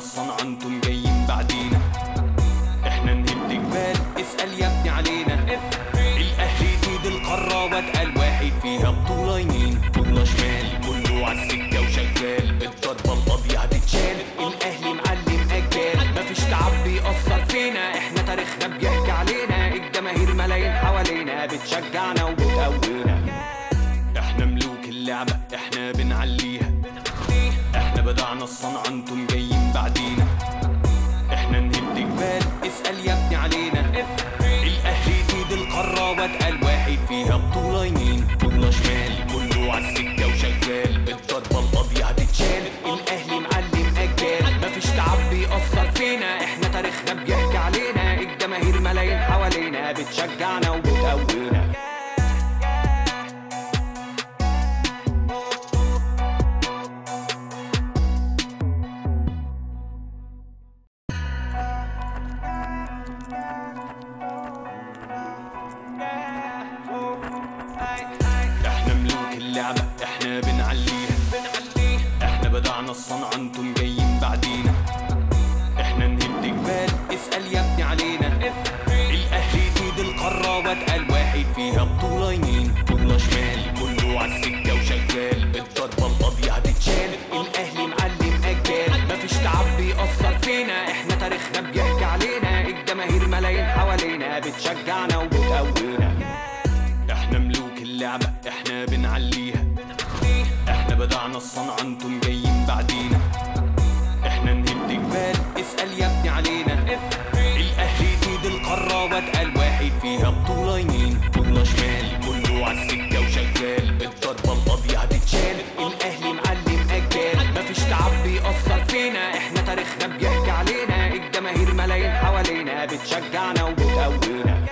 الصنعة انتم جايين بعدينا. احنا نهد جبال اسأل يا ابني علينا. الاهلي سيد القارة واتقل واحد فيها، بطولة يمين بطولة شمال كله عالسكة وشغال. الضربة القاضية هتتشال، الاهلي معلم اجيال. مفيش تعب بيأثر فينا، احنا تاريخنا بيحكي علينا. الجماهير ملايين حوالينا بتشجعنا وبتقوينا. احنا ملوك اللعبة احنا بنعليها. احنا بدعنا الصنعة انتم جايين بعدينا. احنا نهد جبال اسأل يا ابني علينا. الاهلي سيد القارة واتقل واحد فيها، بطولة يمين بطولة شمال كله عالسكة وشغال. الضربة القاضية هتتشال، الاهلي معلم اجيال. مفيش تعب بيأثر فينا، احنا تاريخنا بيحكي علينا. الجماهير ملايين حوالينا بتشجعنا وبتقوينا. احنا ملوك اللعبة احنا بنعليها. احنا بدعنا الصنعة انتم جايين بعدينا. احنا نهد جبال اسأل يا ابني علينا. الاهلي سيد القارة واتقل واحد فيها، بطولة يمين بطولة شمال كله عالسكة وشغال. الضربة القاضية هتتشال، الاهلي معلم اجيال. مفيش تعب بيأثر فينا، احنا تاريخنا بيحكي علينا. الجماهير ملايين حوالينا بتشجعنا وبتقوينا. احنا ملوك اللعبة احنا بنعليها. احنا بدعنا الصنعة انتم جايين بعدينا. احنا نهد جبال اسأل يا ابني علينا. الاهلي سيد القارة واتقل واحد فيها، بطولة يمين بطولة شمال كله عالسكة وشغال. الضربة القاضية هتتشال، الاهلي معلم اجيال. مفيش تعب بيأثر فينا، احنا تاريخنا بيحكي علينا. الجماهير ملايين حوالينا بتشجعنا وبتقوينا.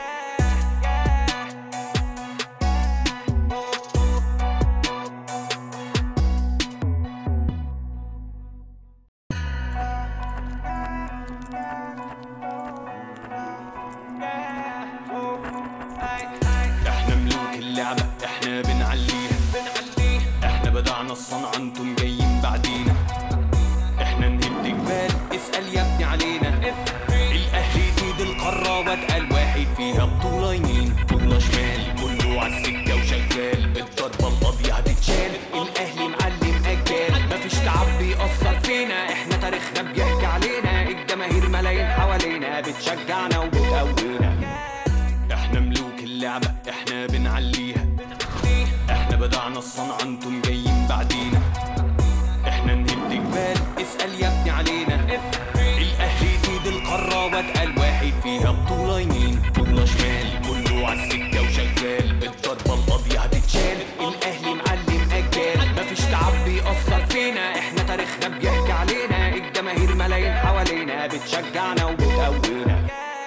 احنا ملوك اللعبة احنا بنعليها. احنا بدعنا الصنعة انتم جايين بعدينا. احنا نهد جبال اسأل يا ابني علينا. الاهلي سيد القارة واتقل واحد فيها، بطولة يمين بطولة شمال كله عالسكة وشغال. الضربة القاضية هتتشال، الاهلي معلم اجيال. مفيش تعب بيأثر فينا، احنا تاريخنا بيحكي علينا. الجماهير ملايين حوالينا بتشجعنا وبتقوينا. احنا ملوك اللعبة احنا بنعليها. احنا بدعنا الصنعة انتم جايين بعدينا. احنا نهد جبال اسأل يا ابني علينا. الاهلي سيد القارة واتقل واحد فيها، بطولة يمين بطولة شمال كله عالسكة وشغال. الضربة القاضية هتتشال، الاهلي معلم اجيال. مفيش تعب بيأثر فينا، احنا تاريخنا بيحكي علينا. الجماهير ملايين حوالينا بتشجعنا وبتقوينا.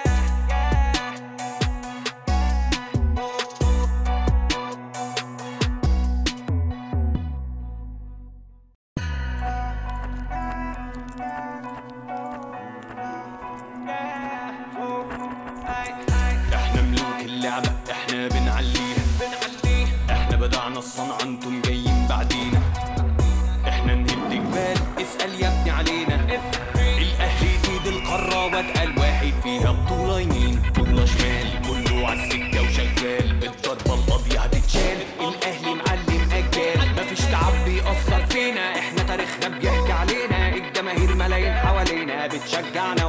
احنا ملوك اللعبة احنا بنعليها. احنا بدعنا الصنعة انتم جايين بعدينا. احنا نهد جبال اسأل يا ابني علينا. الاهلي سيد القارة واتقل واحد فيها، بطولة يمين بطولة شمال كله عالسكة وشغال. الضربة القاضية هتتشال، الاهلي معلم اجيال. مفيش تعب بيأثر فينا، احنا تاريخنا بيحكي علينا. الجماهير ملايين حوالينا بتشجعنا